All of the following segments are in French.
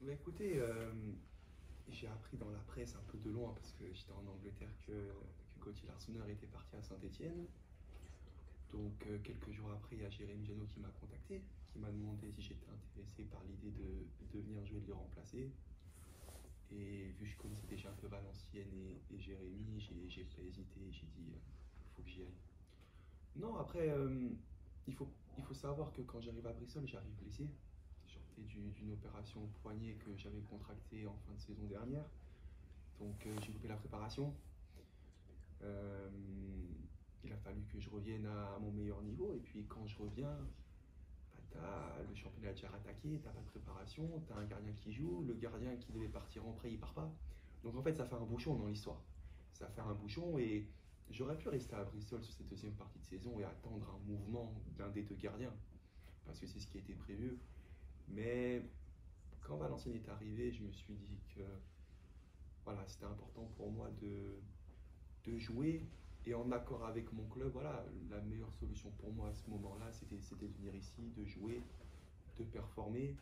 Bah écoutez, j'ai appris dans la presse un peu de loin parce que j'étais en Angleterre que Gauthier Larsonneur était parti à Saint-Étienne. Donc quelques jours après, il y a Jérémy Janot qui m'a contacté, qui m'a demandé si j'étais intéressé par l'idée de venir jouer, de le remplacer. Et vu que je connaissais déjà un peu Valenciennes et Jérémy, j'ai pas hésité, j'ai dit faut que j'y aille. Non, après, il faut savoir que quand j'arrive à Bristol, j'arrive blessé. Je sortais d'une opération au poignet que j'avais contractée en fin de saison dernière. Donc j'ai loupé la préparation. Euh, il a fallu que je revienne à mon meilleur niveau. Et puis quand je reviens, bah, le championnat a déjà attaqué, t'as pas de préparation, t'as un gardien qui joue, le gardien qui devait partir en prêt, il part pas. Donc en fait, ça fait un bouchon dans l'histoire. Ça fait un bouchon et j'aurais pu rester à Bristol sur cette deuxième partie de saison et attendre un mouvement d'un des deux gardiens, parce que c'est ce qui a été prévu. Mais quand Valenciennes est arrivé, je me suis dit que voilà, c'était important pour moi de jouer et en accord avec mon club. Voilà, la meilleure solution pour moi à ce moment-là, c'était de venir ici, de jouer, de performer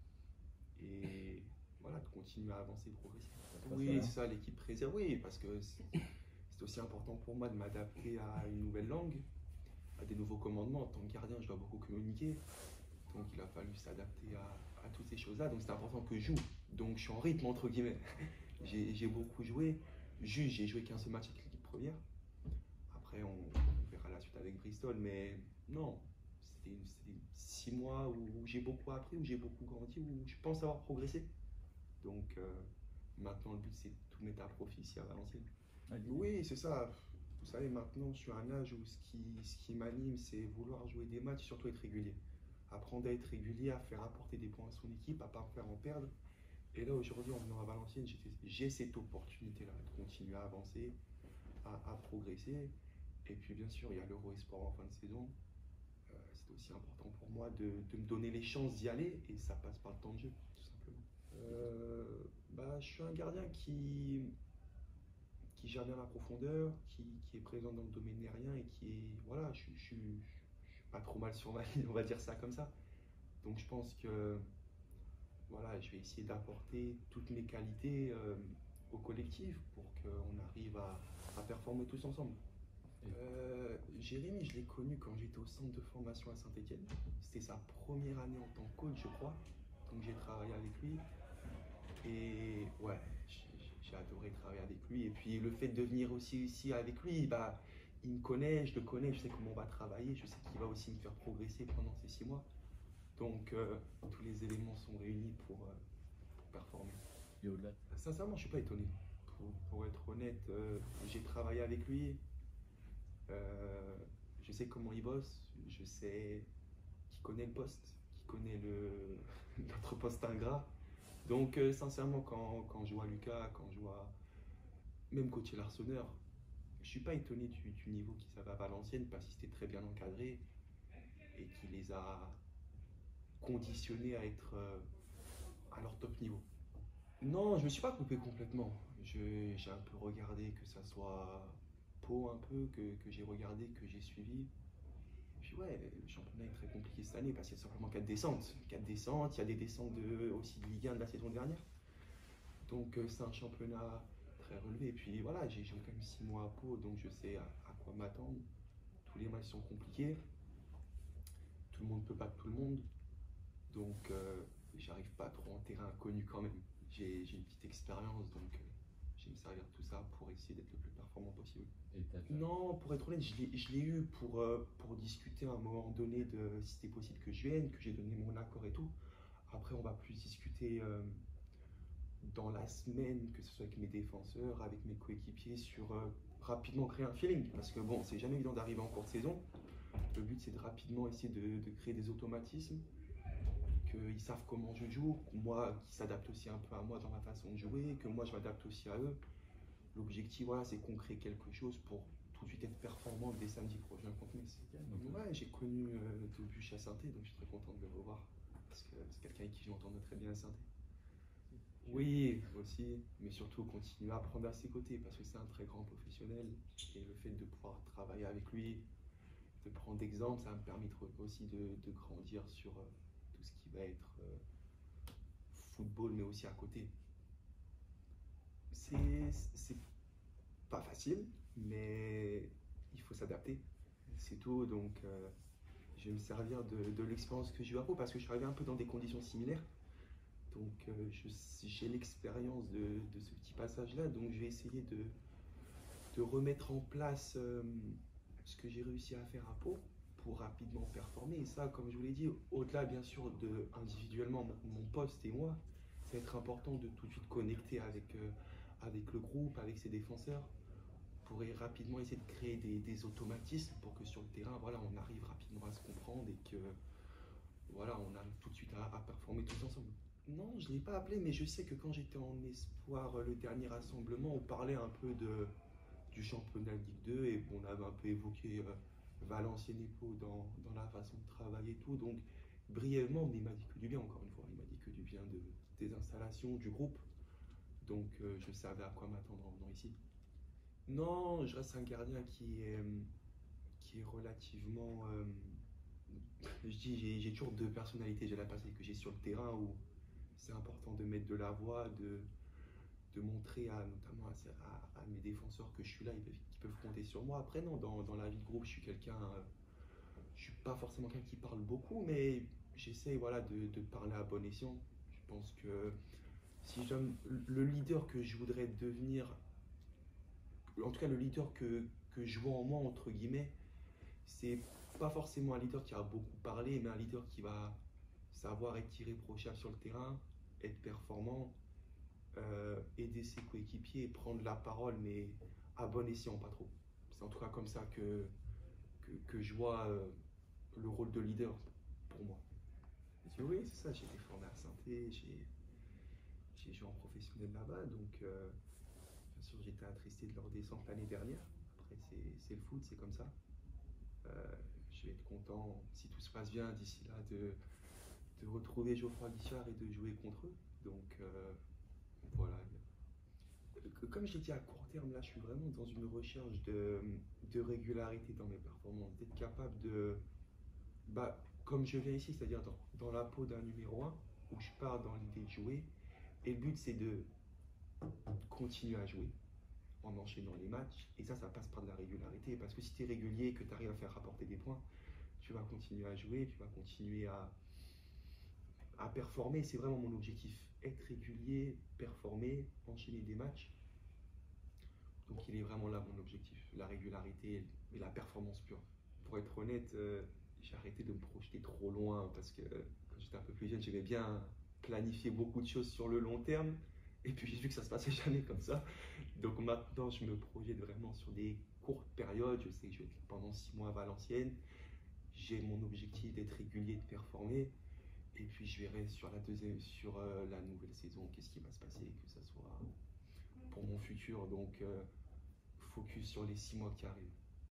et voilà, de continuer à avancer, progresser. Oui, c'est ça, l'équipe préserve. Oui, parce que c'est aussi important pour moi de m'adapter à une nouvelle langue, à des nouveaux commandements. En tant que gardien, je dois beaucoup communiquer. Donc il a fallu s'adapter à toutes ces choses-là. Donc c'est important que je joue. Donc je suis en rythme, entre guillemets. J'ai beaucoup joué. Juste, j'ai joué qu'un seul match avec l'équipe première. Après, on verra la suite avec Bristol. Mais non, c'était 6 mois où j'ai beaucoup appris, où j'ai beaucoup grandi, où je pense avoir progressé. Donc maintenant, le but, c'est de tout mettre à profit ici à Valenciennes. Oui, c'est ça. Vous savez, maintenant, je suis à un âge où ce qui m'anime, c'est vouloir jouer des matchs, surtout être régulier. Apprendre à être régulier, à faire apporter des points à son équipe, à ne pas en faire en perdre. Et là, aujourd'hui, en venant à Valenciennes, j'ai cette opportunité-là de continuer à avancer, à progresser. Et puis, bien sûr, il y a l'Euro Esport en fin de saison. C'est aussi important pour moi de me donner les chances d'y aller, et ça passe par le temps de jeu, tout simplement. Bah, je suis un gardien qui gère bien la profondeur, qui est présent dans le domaine aérien et qui est. Voilà, je suis pas trop mal sur ma ligne, on va dire ça comme ça. Donc je pense que voilà, je vais essayer d'apporter toutes mes qualités au collectif pour qu'on arrive à performer tous ensemble. Jérémy, je l'ai connu quand j'étais au centre de formation à Saint-Étienne. C'était sa première année en tant que coach, je crois. Donc j'ai travaillé avec lui. Et ouais, j'ai adoré travailler avec lui. Et puis le fait de venir aussi ici avec lui, bah, il me connaît, je le connais, je sais comment on va travailler, je sais qu'il va aussi me faire progresser pendant ces 6 mois. Donc tous les éléments sont réunis pour performer. Et au-delà. Sincèrement, je ne suis pas étonné. Pour être honnête, j'ai travaillé avec lui. Euh, je sais comment il bosse, je sais qu'il connaît le poste, qu'il connaît notre poste ingrat. Donc, sincèrement, quand je vois Lucas, quand je vois même Gauthier Larsonneur, je ne suis pas étonné du niveau qu'ils avaient à Valenciennes parce qu'ils étaient très bien encadrés et qui les a conditionnés à être à leur top niveau. Non, je ne me suis pas coupé complètement. J'ai un peu regardé, que ça soit Pau un peu, que j'ai regardé, que j'ai suivi. Et puis ouais, le championnat est très compliqué cette année parce qu'il y a simplement 4 descentes. 4 descentes, il y a des descentes aussi de Ligue 1 de la saison dernière. Donc c'est un championnat très relevé. Et puis voilà, j'ai joué quand même 6 mois à Pau, donc je sais à quoi m'attendre. Tous les matchs sont compliqués. Tout le monde peut battre tout le monde. Donc j'arrive pas trop en terrain inconnu quand même. J'ai une petite expérience, donc je vais me servir de tout ça pour essayer d'être le plus performant possible. Non, pour être honnête, je l'ai eu pour discuter à un moment donné de si c'était possible que je vienne, que j'ai donné mon accord et tout. Après, on va plus discuter dans la semaine, que ce soit avec mes défenseurs, avec mes coéquipiers, sur rapidement créer un feeling. Parce que bon, c'est jamais évident d'arriver en cours de saison. Le but, c'est de rapidement essayer de créer des automatismes, qu'ils savent comment je joue, moi, qui s'adaptent aussi un peu à moi dans ma façon de jouer, que moi, je m'adapte aussi à eux. L'objectif, voilà, c'est qu'on crée quelque chose pour tout de suite être performant dès samedi prochain contre Metz. Ouais, j'ai connu Debuche à Saint-Étienne, donc je suis très content de le revoir. Parce que c'est quelqu'un avec qui je m'entendais très bien à Saint-Étienne. Oui, aussi, mais surtout continuer à apprendre à ses côtés parce que c'est un très grand professionnel et le fait de pouvoir travailler avec lui, de prendre d'exemple, ça va me permettre aussi de grandir sur tout ce qui va être football, mais aussi à côté. C'est pas facile, mais il faut s'adapter. C'est tout. Donc, je vais me servir de l'expérience que j'ai eue à Pau parce que je suis arrivé un peu dans des conditions similaires. Donc, j'ai l'expérience de ce petit passage-là. Donc, je vais essayer de remettre en place ce que j'ai réussi à faire à Pau pour rapidement performer. Et ça, comme je vous l'ai dit, au-delà bien sûr de individuellement mon poste et moi, ça va être important de tout de suite connecter avec le groupe, avec ses défenseurs, pour rapidement essayer de créer des automatismes pour que sur le terrain, voilà, on arrive rapidement à se comprendre et que voilà, on arrive tout de suite à performer tous ensemble. Non, je ne l'ai pas appelé, mais je sais que quand j'étais en espoir, le dernier rassemblement, on parlait un peu du championnat de Ligue 2 et on avait un peu évoqué Valenciennes et Pau dans la façon de travailler et tout. Donc, brièvement, mais il m'a dit que du bien, encore une fois. Il m'a dit que du bien des installations, du groupe. Donc, je savais à quoi m'attendre en venant ici. Non, je reste un gardien qui est relativement. Je dis, j'ai toujours deux personnalités. J'ai la personnalité que j'ai sur le terrain où c'est important de mettre de la voix, de montrer notamment à mes défenseurs que je suis là, qu'ils peuvent compter sur moi. Après, non, dans la vie de groupe, je suis quelqu'un. Je suis pas forcément quelqu'un qui parle beaucoup, mais j'essaie voilà, de parler à bon escient. Je pense que si j'aime le leader que je voudrais devenir, en tout cas le leader que je vois en moi, entre guillemets, c'est pas forcément un leader qui a beaucoup parlé, mais un leader qui va savoir être irréprochable sur le terrain, être performant, aider ses coéquipiers et prendre la parole, mais à bon escient, pas trop. C'est en tout cas comme ça que je vois le rôle de leader pour moi. Oui, c'est ça, j'ai été formé à Saint-Étienne, j'ai joué en professionnel là-bas, donc bien sûr j'étais attristé de leur descente l'année dernière. Après c'est le foot, c'est comme ça. Je vais être content, si tout se passe bien d'ici là, de retrouver Geoffroy Guichard et de jouer contre eux. Donc voilà. Comme je l'ai dit à court terme, là je suis vraiment dans une recherche de régularité dans mes performances, d'être capable bah, comme je viens ici, c'est-à-dire dans la peau d'un numéro 1, où je pars dans l'idée de jouer, et le but c'est de continuer à jouer en enchaînant les matchs, et ça passe par de la régularité, parce que si tu es régulier et que tu arrives à faire rapporter des points, tu vas continuer à jouer, tu vas continuer à performer, c'est vraiment mon objectif, être régulier, performer, enchaîner des matchs. Donc il est vraiment là mon objectif, la régularité et la performance pure. Pour être honnête, j'ai arrêté de me projeter trop loin parce que quand j'étais un peu plus jeune, j'aimais bien planifier beaucoup de choses sur le long terme. Et puis j'ai vu que ça se passait jamais comme ça. Donc maintenant, je me projette vraiment sur des courtes périodes. Je sais que je vais être pendant 6 mois à Valenciennes. J'ai mon objectif d'être régulier, de performer. Et puis je verrai sur la nouvelle saison qu'est-ce qui va se passer, que ça soit pour mon futur. Donc focus sur les 6 mois qui arrivent.